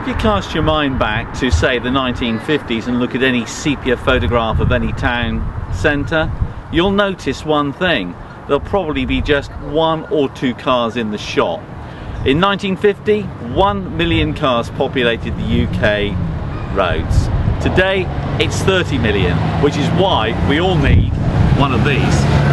If you cast your mind back to, say, the 1950s and look at any sepia photograph of any town centre, you'll notice one thing. There'll probably be just 1 or 2 cars in the shot. In 1950, 1 million cars populated the UK roads. Today, it's 30 million, which is why we all need one of these.